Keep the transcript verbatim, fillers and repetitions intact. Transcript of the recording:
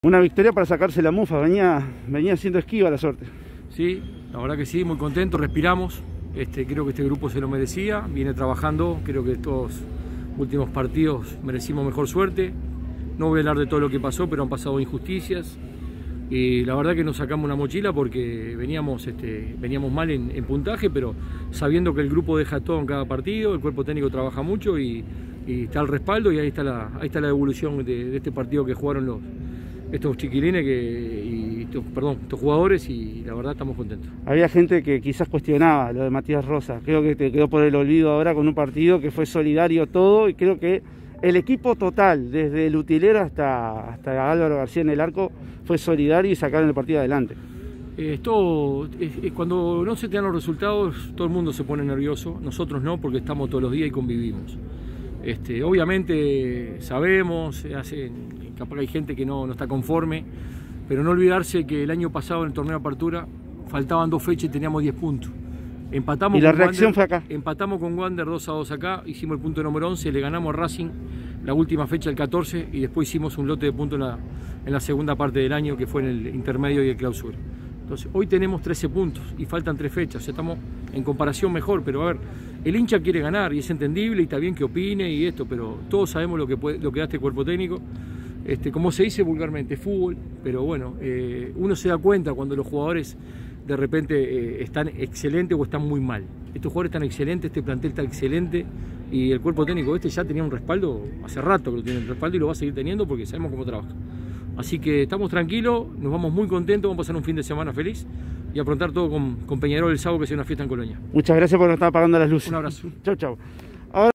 Una victoria para sacarse la mufa, venía, venía siendo esquiva la suerte. Sí, la verdad que sí, muy contento, respiramos. Este, creo que este grupo se lo merecía, viene trabajando, creo que estos últimos partidos merecimos mejor suerte. No voy a hablar de todo lo que pasó, pero han pasado injusticias. Y la verdad que nos sacamos una mochila porque veníamos, este, veníamos mal en, en puntaje, pero sabiendo que el grupo deja todo en cada partido, el cuerpo técnico trabaja mucho y, y está el respaldo, y ahí está la, ahí está la devolución de, de este partido que jugaron los, estos chiquilines que, y estos, perdón, estos jugadores, y la verdad estamos contentos. Había gente que quizás cuestionaba lo de Matías Rosa, creo que te quedó por el olvido ahora con un partido que fue solidario todo, y creo que el equipo total, desde el utilero hasta, hasta Álvaro García en el arco, fue solidario y sacaron el partido adelante. Esto, es, es cuando no se te dan los resultados, todo el mundo se pone nervioso, nosotros no, porque estamos todos los días y convivimos. Este, obviamente sabemos, hace, capaz que hay gente que no, no está conforme, pero no olvidarse que el año pasado en el torneo de apertura faltaban dos fechas y teníamos diez puntos. Empatamos y la con reacción Wander, fue acá. Empatamos con Wander dos a dos acá, hicimos el punto número once, le ganamos a Racing la última fecha el catorce y después hicimos un lote de puntos en la, en la segunda parte del año, que fue en el intermedio y el clausura. Entonces hoy tenemos trece puntos y faltan tres fechas, o sea, estamos en comparación mejor, pero a ver, el hincha quiere ganar y es entendible y está bien que opine y esto, pero todos sabemos lo que, puede, lo que da este cuerpo técnico. Este, como se dice vulgarmente, fútbol, pero bueno, eh, uno se da cuenta cuando los jugadores de repente eh, están excelentes o están muy mal. Estos jugadores están excelentes, este plantel está excelente y el cuerpo técnico este ya tenía un respaldo, hace rato que lo tiene el respaldo y lo va a seguir teniendo porque sabemos cómo trabaja. Así que estamos tranquilos, nos vamos muy contentos, vamos a pasar un fin de semana feliz y afrontar todo con, con Peñarol el sábado, que sea una fiesta en Colonia. Muchas gracias por no estar apagando las luces. Un abrazo. Chau, chau.